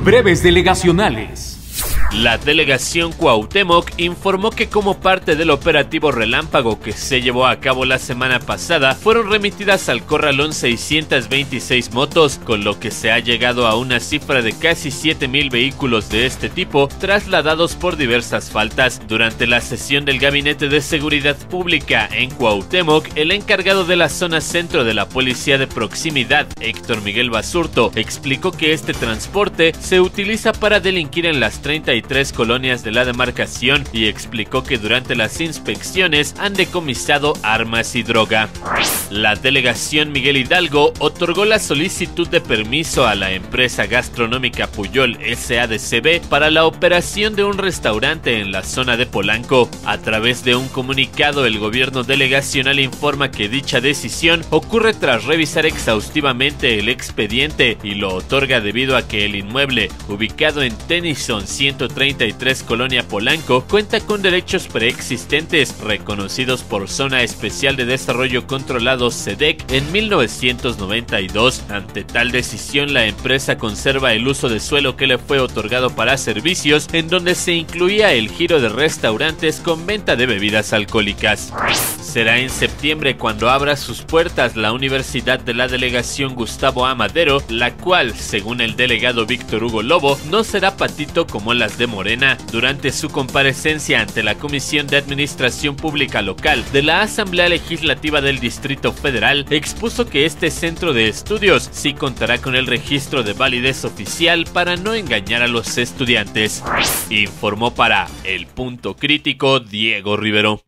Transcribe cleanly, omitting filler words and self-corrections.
Breves delegacionales. La delegación Cuauhtémoc informó que como parte del operativo Relámpago que se llevó a cabo la semana pasada, fueron remitidas al corralón 626 motos, con lo que se ha llegado a una cifra de casi 7,000 vehículos de este tipo, trasladados por diversas faltas. Durante la sesión del Gabinete de Seguridad Pública en Cuauhtémoc, el encargado de la zona centro de la Policía de Proximidad, Héctor Miguel Basurto, explicó que este transporte se utiliza para delinquir en las 33 colonias de la demarcación y explicó que durante las inspecciones han decomisado armas y droga. La delegación Miguel Hidalgo otorgó la solicitud de permiso a la empresa gastronómica Puyol SADCB para la operación de un restaurante en la zona de Polanco. A través de un comunicado, el gobierno delegacional informa que dicha decisión ocurre tras revisar exhaustivamente el expediente y lo otorga debido a que el inmueble, ubicado en Tennyson 133 Colonia Polanco, cuenta con derechos preexistentes reconocidos por Zona Especial de Desarrollo Controlado SEDEC en 1992. Ante tal decisión, la empresa conserva el uso de suelo que le fue otorgado para servicios, en donde se incluía el giro de restaurantes con venta de bebidas alcohólicas. Será en septiembre cuando abra sus puertas la Universidad de la Delegación Gustavo A. Madero, la cual, según el delegado Víctor Hugo Lobo, no será patito como las de Morena. Durante su comparecencia ante la Comisión de Administración Pública Local de la Asamblea Legislativa del Distrito Federal, expuso que este centro de estudios sí contará con el registro de validez oficial para no engañar a los estudiantes. Informó para El Punto Crítico Diego Rivero.